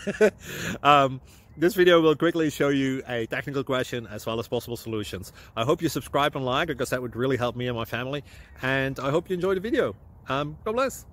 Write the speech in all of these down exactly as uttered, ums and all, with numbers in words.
um, this video will quickly show you a technical question as well as possible solutions. I hope you subscribe and like, because that would really help me and my family. And I hope you enjoy the video. Um, God bless.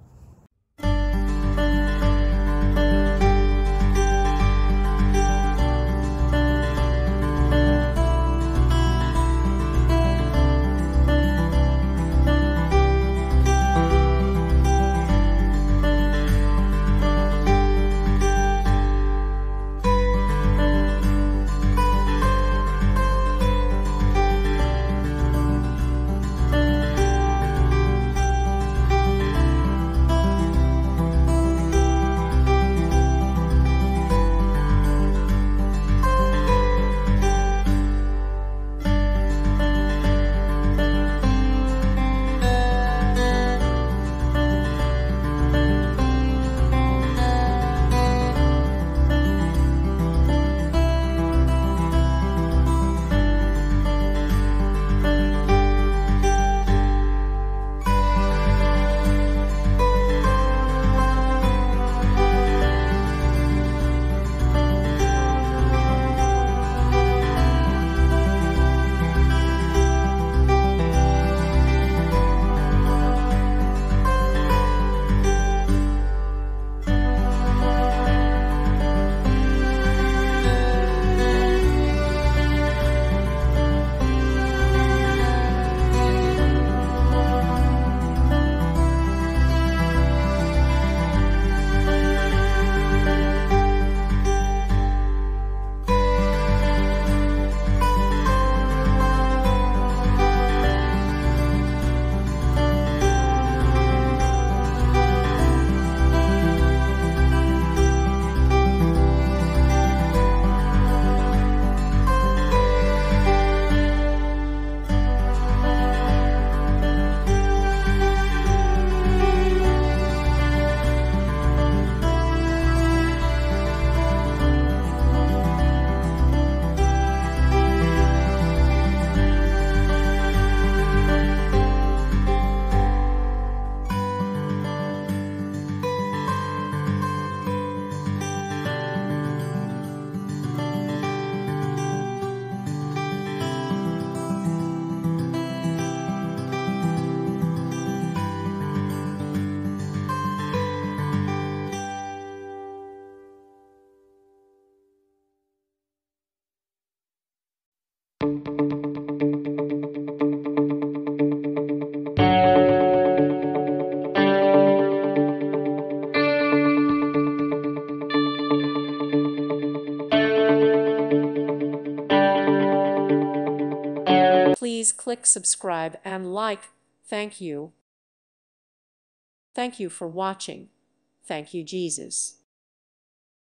Please click subscribe and like. Thank you. Thank you for watching. Thank you, Jesus.